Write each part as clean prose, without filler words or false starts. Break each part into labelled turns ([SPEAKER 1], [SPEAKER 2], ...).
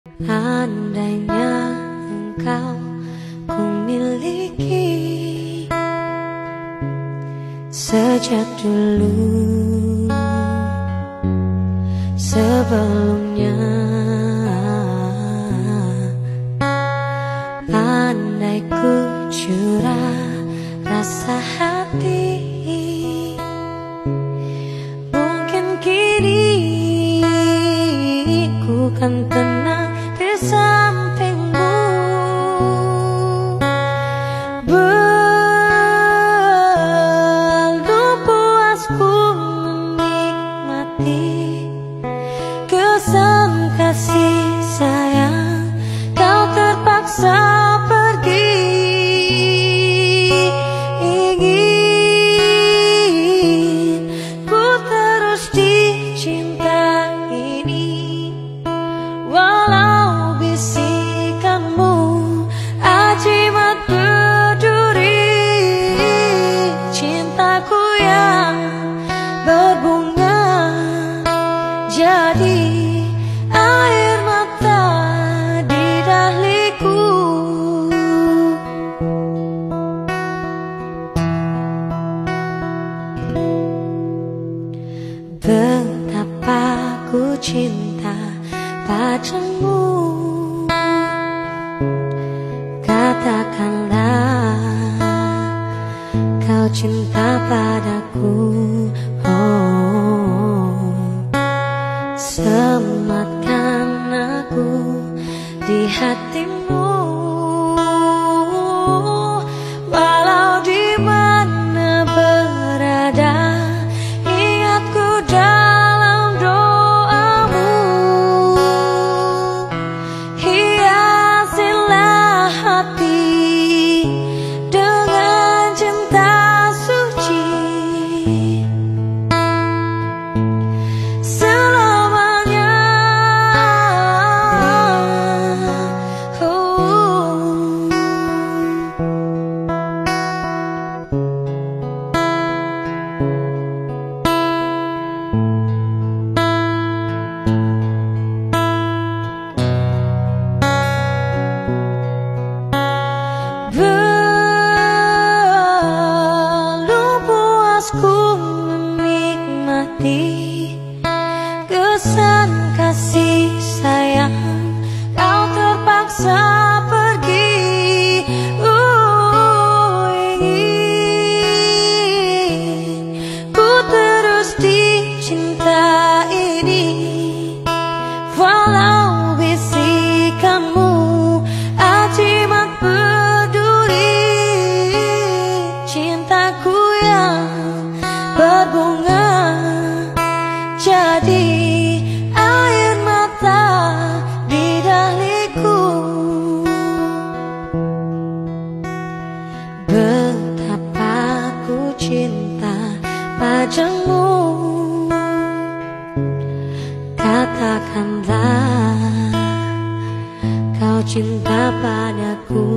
[SPEAKER 1] Andainya engkau ku miliki sejak dulu, sebelumnya. Andai ku curah rasa hati, mungkin kini ku kan tenang di sampingmu. Belum puas ku menikmati kesan kasih sayang, kau terpaksa pergi. Ingin ku terus dicinta ini, walau bisikanmu ajimat berduri. Cintaku yang berbunga jadi air mata di dahliku. Betapa ku cinta padamu, katakanlah kau cinta padaku. Oh, sematkan aku di hatimu, walau di mana berada, ingatku dalam doamu. Hiasilah hati dengan cinta suci, selamanya. Belum puas ku menikmati kesan kasih sayang, kau terpaksa pergi. Ingin ku terus dicinta ini, walau bisikanmu ajimat berduri. Cintaku yang berbunga jadi air mata di dahliku. Betapa ku cinta padamu, katakanlah kau cinta padaku.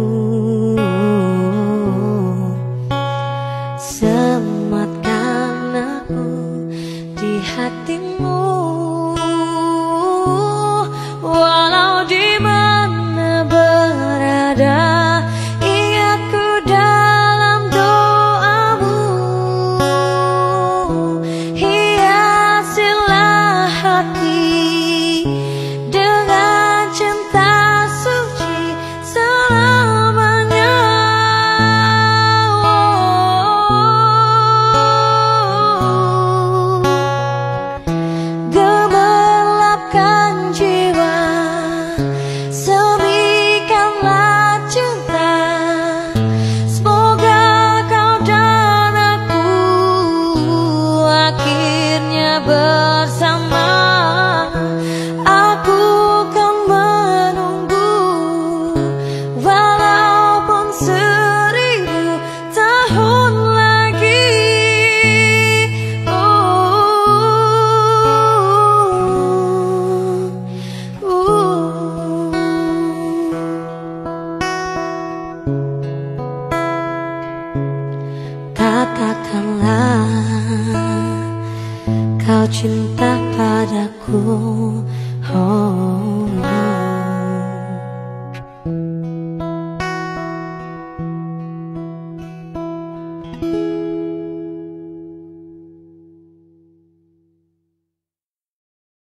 [SPEAKER 1] Sematkan aku di hatimu, walau di mana berada, ingatku dalam doamu. Hiasilah hati dengan cinta suci, selamanya. Gemerlapkan jiwa, semikanlah cinta. Semoga kau dan aku akhirnya bersama. Aku kan menunggu walaupun 1000 tahun lagi. Katakanlah kau cinta padaku.